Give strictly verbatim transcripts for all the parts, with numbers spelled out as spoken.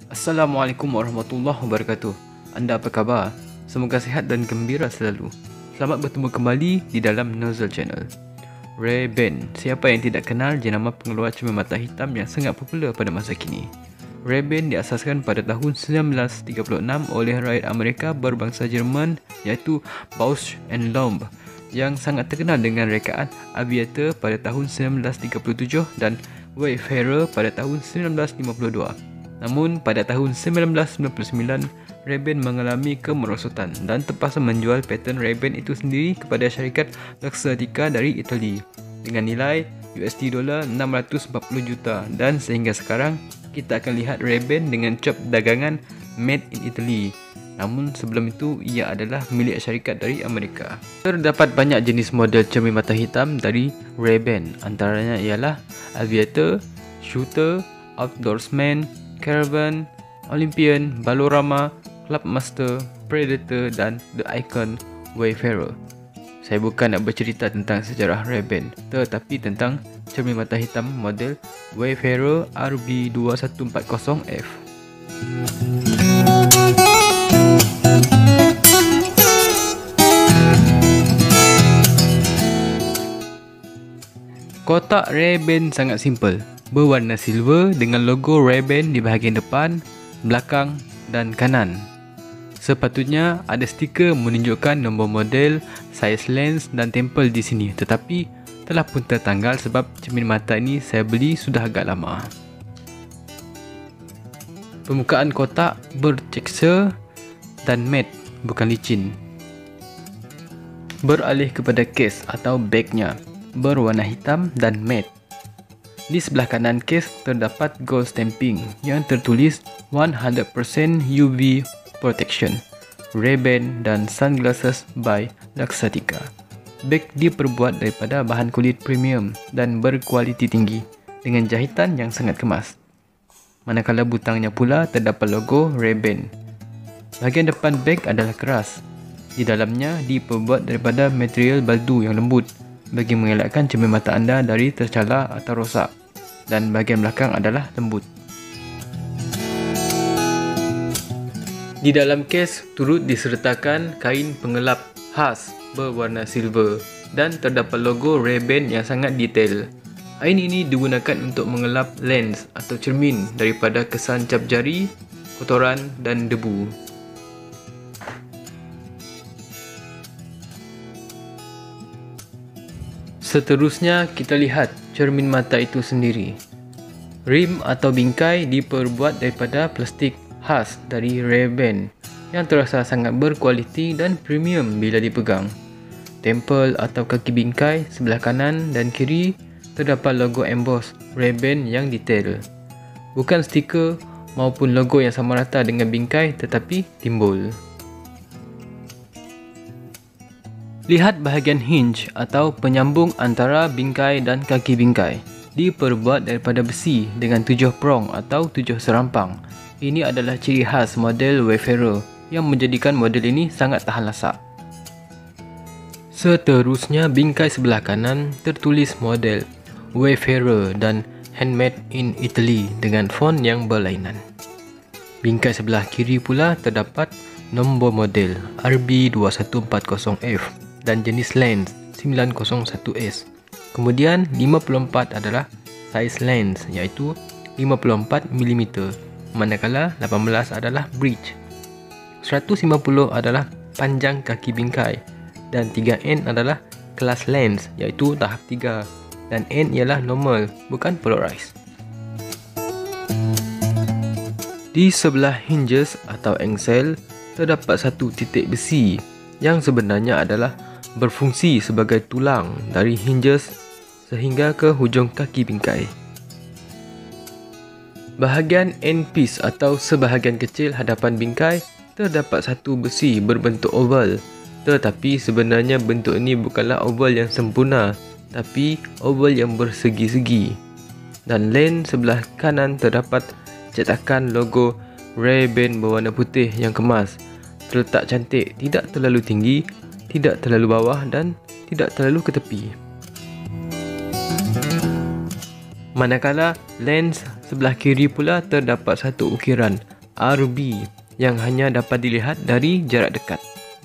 Assalamualaikum warahmatullahi wabarakatuh. Anda apa khabar? Semoga sihat dan gembira selalu. Selamat bertemu kembali di dalam Nozzle Channel. Ray-Ban, siapa yang tidak kenal jenama pengeluar cermin mata hitam yang sangat popular pada masa kini. Ray-Ban diasaskan pada tahun sembilan belas tiga puluh enam oleh rakyat Amerika berbangsa Jerman iaitu Bausch and Lomb yang sangat terkenal dengan rekaan Aviator pada tahun sembilan belas tiga puluh tujuh dan Wayfarer pada tahun sembilan belas lima puluh dua. Namun pada tahun sembilan belas sembilan puluh sembilan, Ray-Ban mengalami kemerosotan dan terpaksa menjual paten Ray-Ban itu sendiri kepada syarikat Luxottica dari Itali dengan nilai U S D dolar enam ratus empat puluh juta, dan sehingga sekarang kita akan lihat Ray-Ban dengan cap dagangan Made in Italy. Namun sebelum itu ia adalah milik syarikat dari Amerika. Terdapat banyak jenis model cermin mata hitam dari Ray-Ban, antaranya ialah Aviator, Shooter, Outdoorsman, Caravan, Olympian, Balorama, Clubmaster, Predator dan The Icon Wayfarer. Saya bukan nak bercerita tentang sejarah Ray-Ban, tetapi tentang cermin mata hitam model Wayfarer R B dua satu empat kosong F. Kotak Ray-Ban sangat simple, berwarna silver dengan logo Ray-Ban di bahagian depan, belakang dan kanan. Sepatutnya ada stiker menunjukkan nombor model, saiz lens dan tempel di sini, tetapi telah pun tertanggal sebab cermin mata ini saya beli sudah agak lama. Permukaan kotak bertekstur dan matte, bukan licin. Beralih kepada case atau bagnya, berwarna hitam dan matte. Di sebelah kanan case terdapat gold stamping yang tertulis one hundred percent U V protection, Ray-Ban dan sunglasses by Luxottica. Beg diperbuat daripada bahan kulit premium dan berkualiti tinggi dengan jahitan yang sangat kemas. Manakala butangnya pula terdapat logo Ray-Ban. Bahagian depan beg adalah keras. Di dalamnya diperbuat daripada material baldu yang lembut bagi mengelakkan cermin mata anda dari tercalar atau rosak, dan bahagian belakang adalah lembut. Di dalam kes turut disertakan kain pengelap khas berwarna silver dan terdapat logo Ray-Ban yang sangat detail. Kain ini digunakan untuk mengelap lens atau cermin daripada kesan cap jari, kotoran dan debu. Seterusnya kita lihat cermin mata itu sendiri. Rim atau bingkai diperbuat daripada plastik khas dari Ray-Ban yang terasa sangat berkualiti dan premium bila dipegang. Tempel atau kaki bingkai sebelah kanan dan kiri terdapat logo emboss Ray-Ban yang detail. Bukan stiker maupun logo yang sama rata dengan bingkai, tetapi timbul. Lihat bahagian hinge atau penyambung antara bingkai dan kaki bingkai. Diperbuat daripada besi dengan tujuh prong atau tujuh serampang. Ini adalah ciri khas model Wayfarer yang menjadikan model ini sangat tahan lasak. Seterusnya bingkai sebelah kanan tertulis model Wayfarer dan handmade in Italy dengan font yang berlainan. Bingkai sebelah kiri pula terdapat nombor model R B dua satu empat kosong F dan jenis lens sembilan kosong satu S. Kemudian lima puluh empat adalah saiz lens iaitu lima puluh empat milimeter, manakala lapan belas adalah bridge. seratus lima puluh adalah panjang kaki bingkai dan tiga N adalah kelas lens iaitu tahap tiga, dan N ialah normal, bukan polarized. Di sebelah hinges atau engsel terdapat satu titik besi yang sebenarnya adalah berfungsi sebagai tulang dari hinges sehingga ke hujung kaki bingkai. Bahagian end piece atau sebahagian kecil hadapan bingkai terdapat satu besi berbentuk oval, tetapi sebenarnya bentuk ini bukanlah oval yang sempurna, tapi oval yang bersegi-segi. Dan lens sebelah kanan terdapat cetakan logo Ray-Ban berwarna putih yang kemas, terletak cantik, tidak terlalu tinggi, tidak terlalu bawah dan tidak terlalu ke tepi. Manakala lens sebelah kiri pula terdapat satu ukiran R B yang hanya dapat dilihat dari jarak dekat.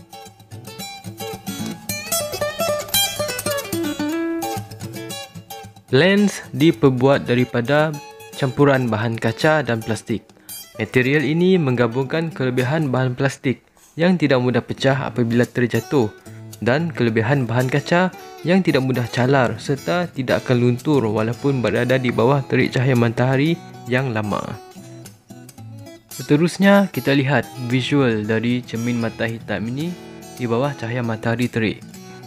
Lens diperbuat daripada campuran bahan kaca dan plastik. Material ini menggabungkan kelebihan bahan plastik yang tidak mudah pecah apabila terjatuh dan kelebihan bahan kaca yang tidak mudah calar serta tidak akan luntur walaupun berada di bawah terik cahaya matahari yang lama. Seterusnya, kita lihat visual dari cermin mata hitam ini di bawah cahaya matahari terik.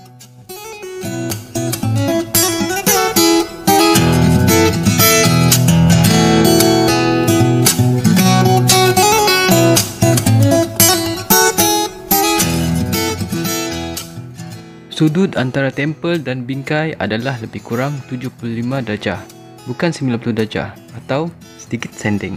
Sudut antara tempel dan bingkai adalah lebih kurang tujuh puluh lima darjah, bukan sembilan puluh darjah atau sedikit sanding.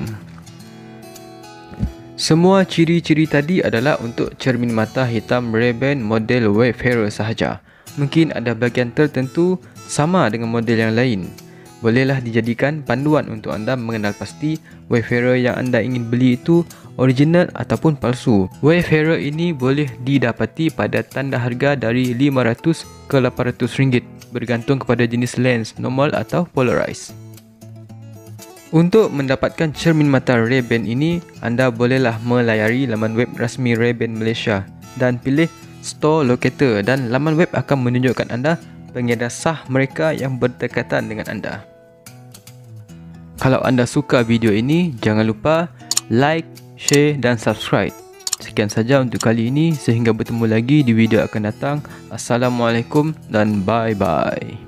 Semua ciri-ciri tadi adalah untuk cermin mata hitam Ray-Ban model Wayfarer sahaja. Mungkin ada bahagian tertentu sama dengan model yang lain. Bolehlah dijadikan panduan untuk anda mengenal pasti Wayfarer yang anda ingin beli itu original ataupun palsu. Wayfarer ini boleh didapati pada tanda harga dari lima ratus ke lapan ratus ringgit bergantung kepada jenis lens normal atau polarized. Untuk mendapatkan cermin mata Ray-Ban ini, anda bolehlah melayari laman web rasmi Ray-Ban Malaysia dan pilih Store Locator dan laman web akan menunjukkan anda pengedar sah mereka yang berdekatan dengan anda. Kalau anda suka video ini, jangan lupa like, share dan subscribe. Sekian saja untuk kali ini, sehingga bertemu lagi di video akan datang. Assalamualaikum dan bye bye.